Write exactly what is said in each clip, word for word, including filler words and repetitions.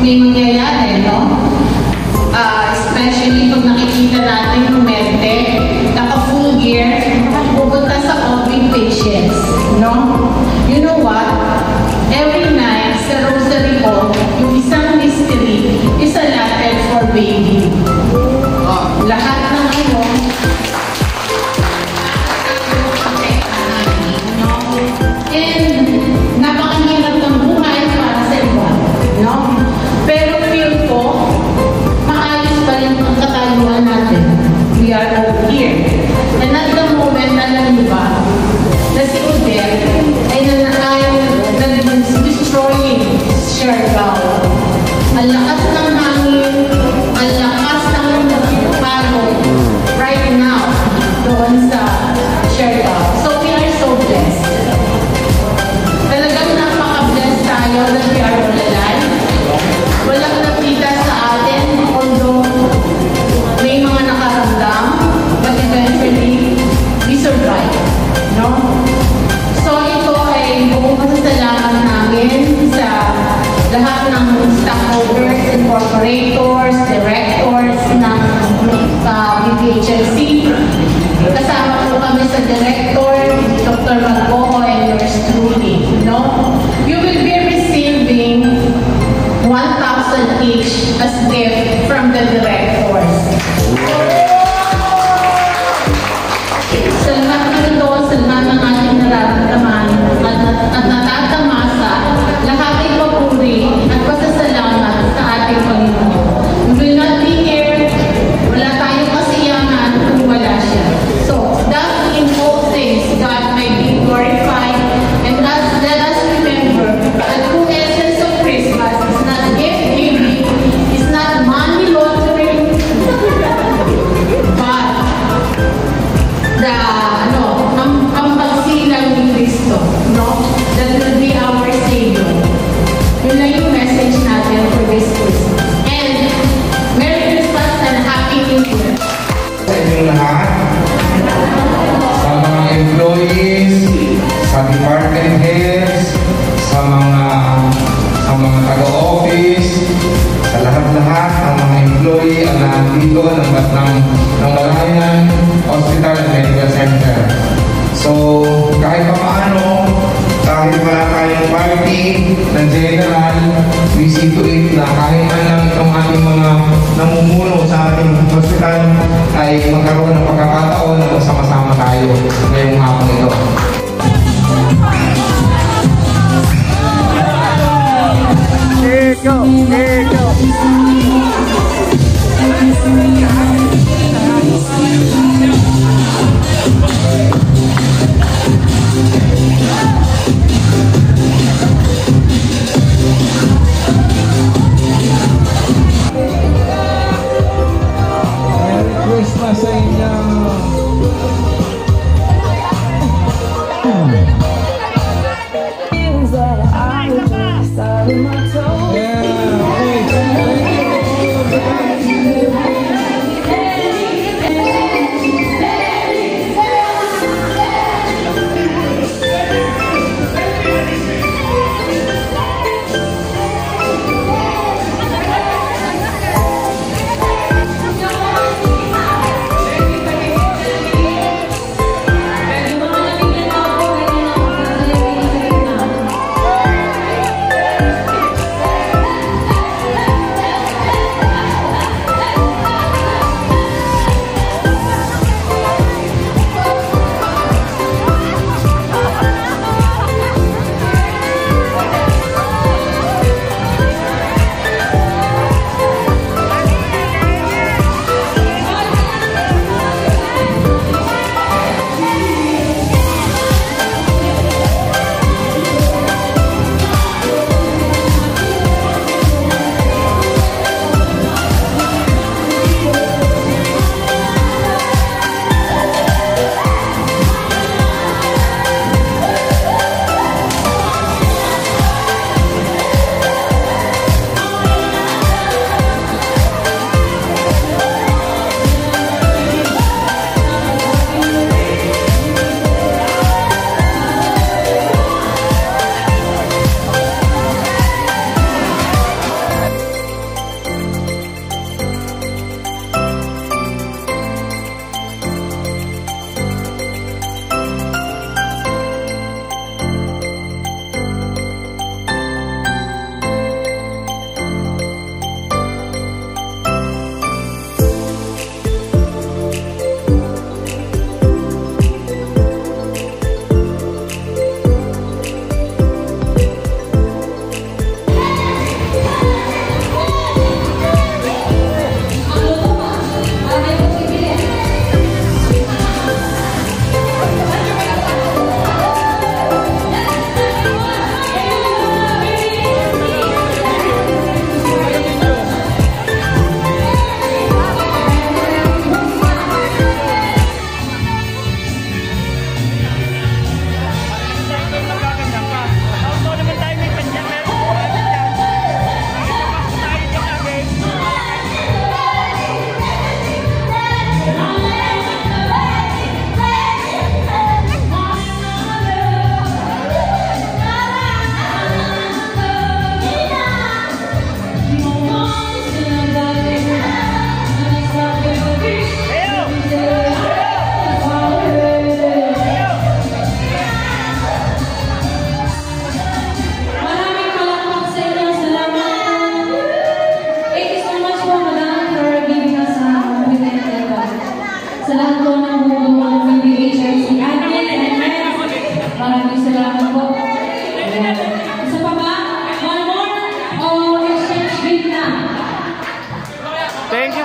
may mangyayari, no? Uh, especially pag nakikita natin yung mente, naka-full gear, pupunta sa COVID patients, no? You know what? Every night, sa Rosary Hall, yung isang mystery is allotted for Bayview. Oh, lahat ng ano, no? And napakahirap ng buhay para sa iba, no? Pero feel ko, maayos pa rin ang katayuan natin. We are all here. And at the moment, alam niyo ba, na si Odette ay nanakayaw na destroying Siargao. Ang lakas ng hangin, ang lakas ng palo right now doon sa Siargao. So we are so blessed. Talagang napaka-blessed tayo that we are all alive. Walang nakita sa atin, although may mga nakaramdam, but eventually, we survive. No? So ito ay buong pasasalamat namin sa lahat ng stockholders, incorporators, directors ng uh, B P H L C. Kasama po kami sa director, Doctor Magboho, and yours truly. No? You will be receiving one thousand each as gift from the directors. Sa lahat ng ito, sa lahat ng ating nararamdaman at, at natatamasa, lahat ay papuri at pasasalamat sa ating Panginoon. We will not be here, wala tayong kasiyahan kung wala siya. So, that in all things, God may be glorified, and us, let us remember that the essence of Christmas is not gift giving, is not money laundering, but the ano, ang, ang pagsilang ni Cristo, no? That will be our Savior. Yun lang yung message natin for this Christmas. And Merry Christmas and Happy New Year! Sa inyong lahat, sa mga employees, sa department heads, sa mga sa mga taga-office, sa lahat-lahat ng mga employee ang nandito ng, ng, ng Balayan Hospital and Medical Center. So, kahit pa paano, kahit wala tayong party ng general, we see to it na kahit man lang itong ating mga namumuno sa ating hospital ay magkaroon ng pagkakataon na magsama-sama tayo ngayong hapon ito. There you go, there you go. Merry Christmas sa inyo.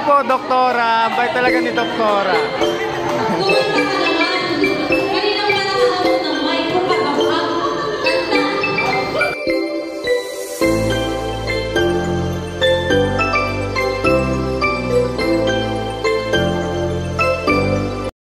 po, Doktora. Ang bait talaga ni Doktora.